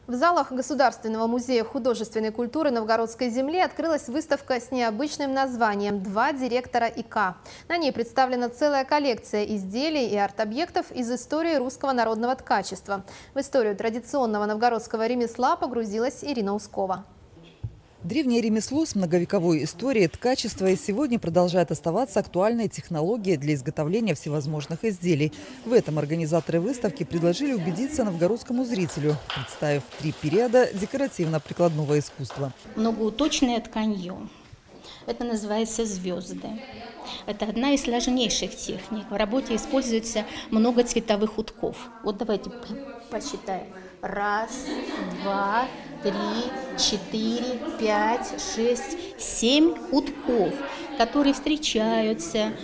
В залах Государственного музея художественной культуры Новгородской земли открылась выставка с необычным названием «Два директора ИК». На ней представлена целая коллекция изделий и арт-объектов из истории русского народного ткачества. В историю традиционного новгородского ремесла погрузилась Ирина Ускова. Древнее ремесло с многовековой историей ткачества и сегодня продолжает оставаться актуальной технологией для изготовления всевозможных изделий. В этом организаторы выставки предложили убедиться новгородскому зрителю, представив 3 периода декоративно-прикладного искусства. Многоуточное тканье. Это называется звезды. Это одна из сложнейших техник. В работе используется много цветовых утков. Вот давайте посчитаем. 1, 2, 3, 4, 5, 6, 7 утков, которые встречаются,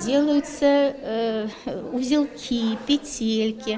делаются узелки, петельки,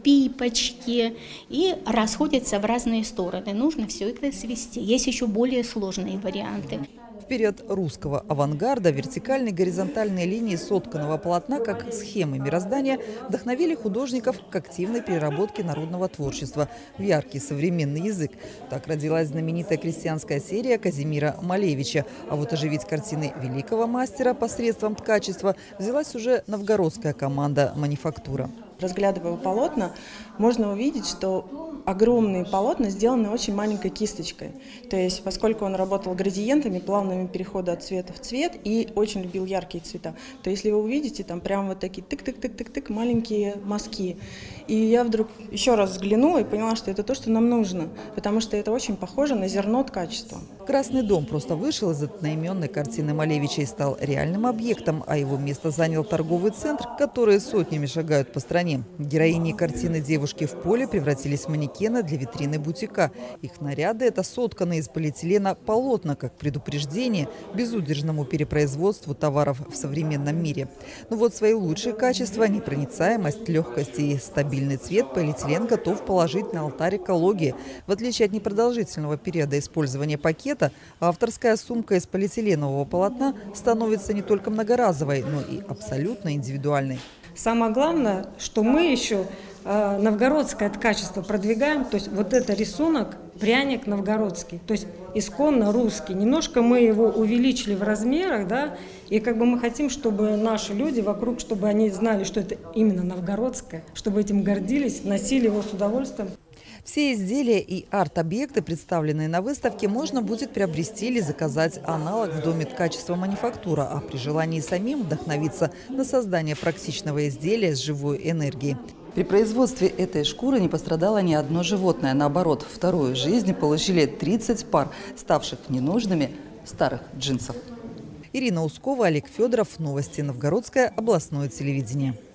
пипочки и расходятся в разные стороны. Нужно все это свести. Есть еще более сложные варианты. В период русского авангарда вертикальные и горизонтальные линии сотканного полотна, как схемы мироздания, вдохновили художников к активной переработке народного творчества в яркий современный язык. Так родилась знаменитая крестьянская серия Казимира Малевича. А вот оживить картины великого мастера посредством ткачества взялась уже новгородская команда «Манифактура». Разглядывая полотна, можно увидеть, что огромные полотна сделаны очень маленькой кисточкой. То есть, поскольку он работал градиентами, плавными переходами от цвета в цвет и очень любил яркие цвета, то если вы увидите, там прям вот такие тык-тык-тык-тык-тык маленькие мазки. И я вдруг еще раз взглянула и поняла, что это то, что нам нужно, потому что это очень похоже на зерно ткачества. Красный дом просто вышел из одноименной картины Малевича и стал реальным объектом, а его место занял торговый центр, которые сотнями шагают по стране. Героини картины «Девушки в поле» превратились в манекены для витрины бутика. Их наряды – это сотканные из полиэтилена полотна, как предупреждение безудержному перепроизводству товаров в современном мире. Но вот свои лучшие качества – непроницаемость, легкость и стабильный цвет полиэтилен готов положить на алтарь экологии. В отличие от непродолжительного периода использования пакета, авторская сумка из полиэтиленового полотна становится не только многоразовой, но и абсолютно индивидуальной. Самое главное, что мы еще новгородское ткачество продвигаем, то есть вот это рисунок, пряник новгородский, то есть исконно русский. Немножко мы его увеличили в размерах, да, и как бы мы хотим, чтобы наши люди вокруг, чтобы они знали, что это именно новгородское, чтобы этим гордились, носили его с удовольствием. Все изделия и арт-объекты, представленные на выставке, можно будет приобрести или заказать аналог в Доме ткачества «Манифактура», а при желании самим вдохновиться на создание практичного изделия с живой энергией. При производстве этой шкуры не пострадало ни одно животное. Наоборот, вторую жизнь получили 30 пар, ставших ненужными старых джинсов. Ирина Ускова, Олег Федоров. Новости Новгородское областное телевидение.